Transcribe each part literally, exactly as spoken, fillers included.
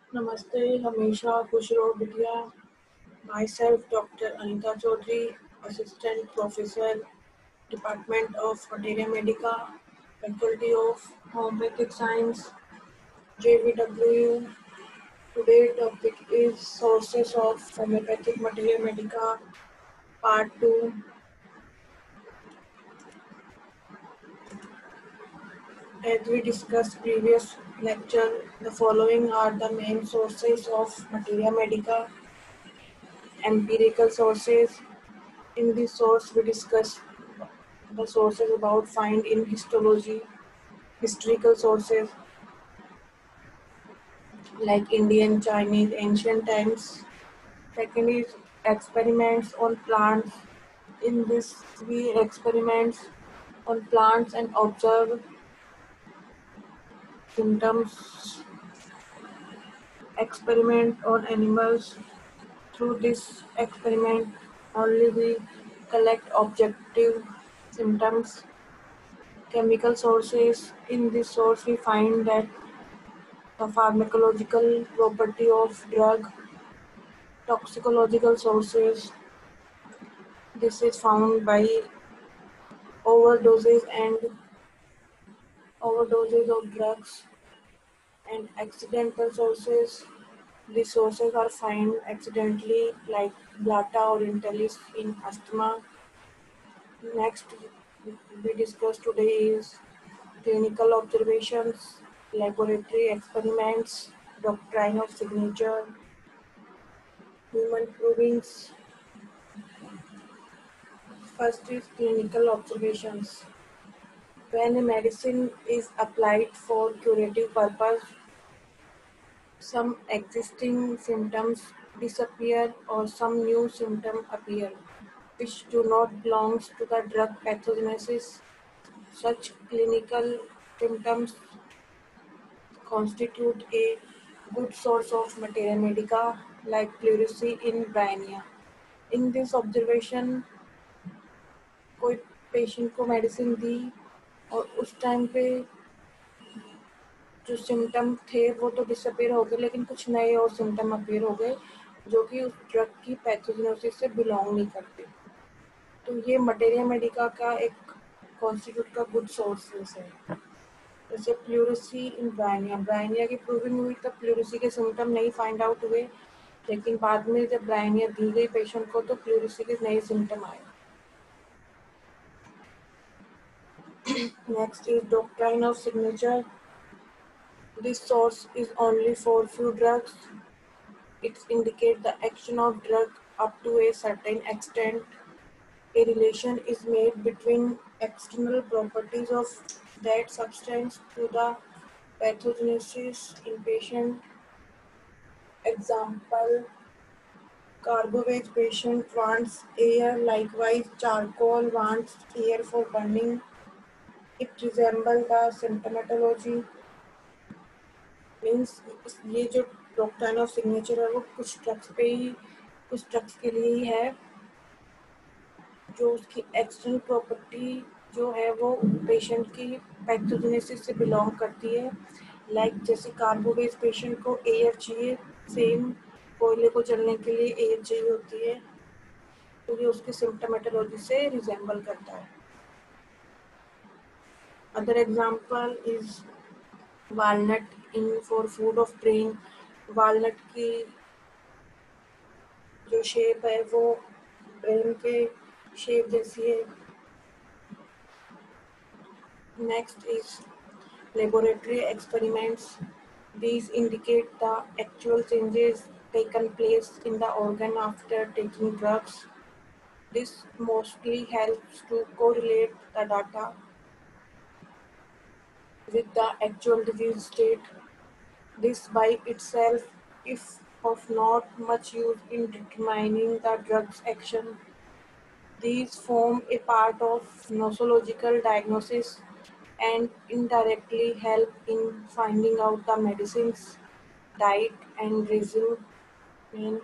नमस्ते, हमेशा खुश रहो बिटिया। Myself, Doctor Anita Chaudhary, Assistant Professor, Department of Materia Medica, Faculty of Homeopathic Science, J V W. Today's topic is Sources of Homeopathic Materia Medica, Part two. As we discussed previous lecture, the following are the main sources of Materia Medica: empirical sources. In this source, we discuss the sources about find in histology, historical sources like Indian, Chinese, ancient times. Second is experiments on plants. In this, we experiments on plants and observe symptoms. Experiment on animals. Through this experiment, only we collect objective symptoms. Chemical sources. In this source, we find that the pharmacological property of drug. Toxicological sources. This is found by overdoses and overdoses of drugs. And accidental sources. These sources are found accidentally, like Blata or Intellis in asthma. Next, we discuss today is clinical observations, laboratory experiments, doctrine of signature, human provings. First is clinical observations. When a medicine is applied for curative purpose, some existing symptoms disappear or some new symptoms appear, which do not belong to the drug pathogenesis. Such clinical symptoms constitute a good source of materia medica, like pleurisy in Bryannia. In this observation, कोई patient को medicine दी और उस time पे जो symptom थे वो तो डिसअपीयर हो गए, लेकिन कुछ नए और सिम्टम अपीयर हो गए जो कि उस ड्रग की पैथोजेनोसिस से बिलोंग नहीं करते। तो ये मटेरिया मेडिका का एक कॉन्स्टिट्यूट का गुड सोर्सेस है। जैसे प्लूरिसी इन ब्रायनिया, ब्रायनिया की प्रूविंग हुई तब प्लूरिसी के सिम्टम नहीं फाइंड आउट हुए, लेकिन बाद में जब ब्रायनिया दी गई पेशेंट को तो प्लूरिसी के नए सिम्टम आए। Next is doctrine of signature. This source is only for few drugs. It indicates the action of drug up to a certain extent. A relation is made between external properties of that substance to the pathogenesis in patient. Example, carbohydrate patient wants air, likewise charcoal wants air for burning. It resembles the symptomatology. Means ये जो doctrine of signature है वो कुछ drugs पे ही कुछ drugs के लिए ही है, जो उसकी एक्सटर्नल प्रॉपर्टी जो है वो पेशेंट की पैथोजेनेसिस से बिलोंग करती है। लाइक like, जैसे कार्बोवेज पेशेंट को एयर चाहिए, सेम कोयले को जलने के लिए एयर चाहिए होती है, तो ये उसकी सिम्टोमेटोलॉजी से रिजेंबल करता है। Other example is walnut in for food of brain. Walnut की जो शेप है वो ब्रेन के शेप जैसी है। Next is laboratory experiments. These indicate the actual changes taken place in the organ after taking drugs. This mostly helps to correlate the data with the actual disease state. This by itself, if of not much use in determining the drug's action. These form a part of nosological diagnosis and indirectly help in finding out the medicine's diet and regime. In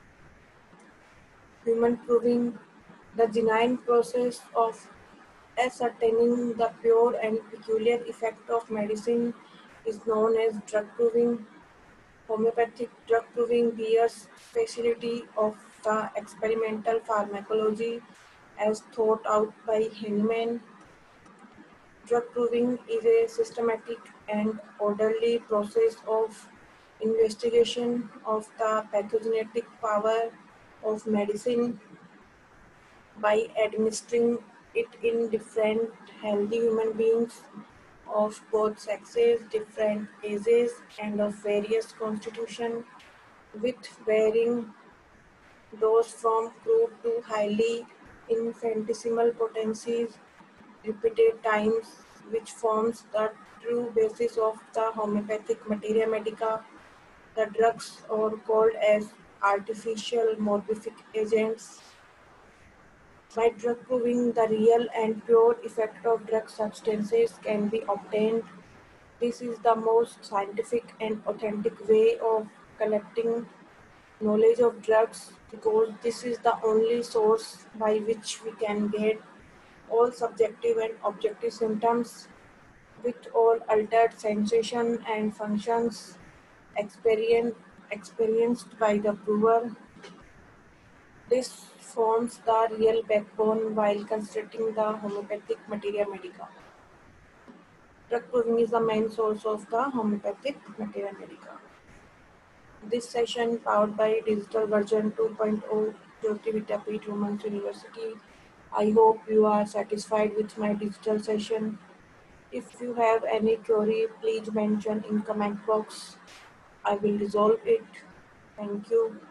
human proving, the genuine process of ascertaining the pure and peculiar effect of medicine is known as drug proving. Homeopathic drug proving bears facility of the experimental pharmacology as thought out by Hahnemann. Drug proving is a systematic and orderly process of investigation of the pathogenetic power of medicine by administering it in different healthy human beings of both sexes, different ages, and of various constitution, with varying dose from crude to highly infinitesimal potencies repeated times, which forms the true basis of the homeopathic materia medica. The drugs are called as artificial morphic agents. By drug proving the real and pure effect of drug substances can be obtained. This is the most scientific and authentic way of collecting knowledge of drugs because this is the only source by which we can get all subjective and objective symptoms with all altered sensation and functions experience, experienced by the prover. This forms the real backbone while constructing the homeopathic materia medica. Drug proving is the main source of the homeopathic materia medica. This session powered by digital version two point oh Jyoti Vidyapeeth Women's University. I hope you are satisfied with my digital session. If you have any query, please mention in comment box. I will resolve it. Thank you.